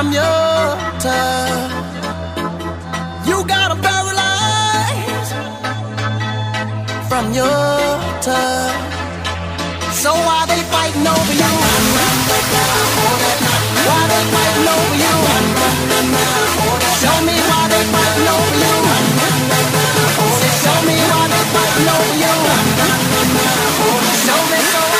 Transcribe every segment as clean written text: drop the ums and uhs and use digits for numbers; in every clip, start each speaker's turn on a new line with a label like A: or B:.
A: from your touch. You got 'em paralyzed from your touch. So why they fighting over you? Why they fighting over you? Show me why they fighting over you. Say, show me why they fighting over you. Show me so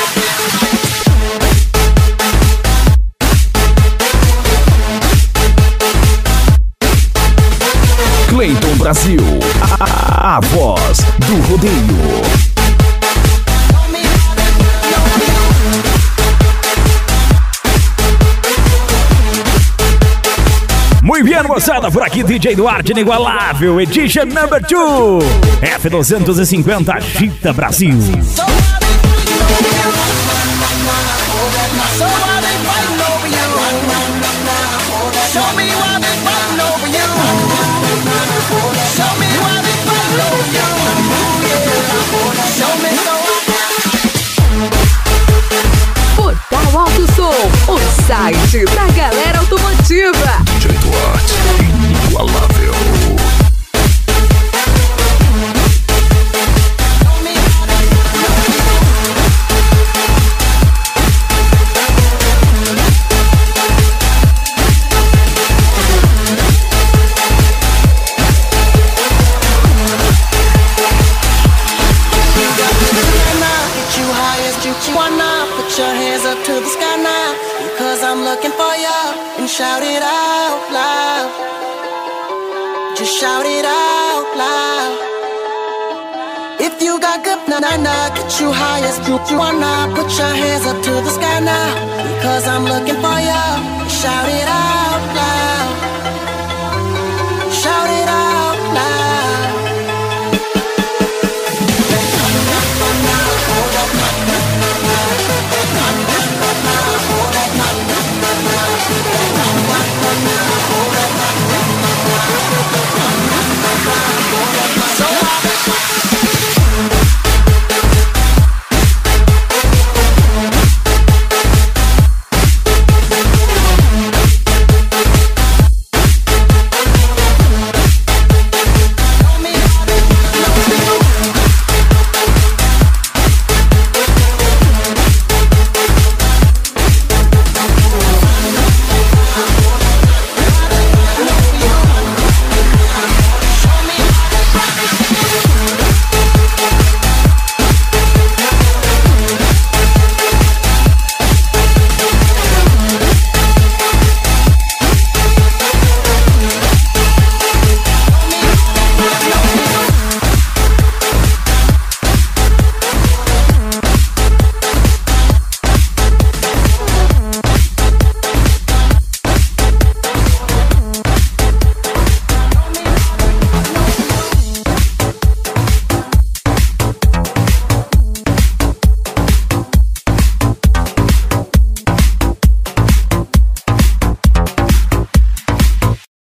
B: Cleiton Brasil, a voz do rodeio. Muito bem, moçada, por aqui DJ Duarth inigualável, Edition number 2, F250 Agita Brasil.
C: Portal Alto Som, o site da galera automotiva.
B: DJ Duarth, inigualável.
A: I'm looking for you and shout it out loud. Just shout it out loud. If you got good, nah, get you high as you wanna. Put your hands up to the sky now, because I'm looking for you. Shout it out.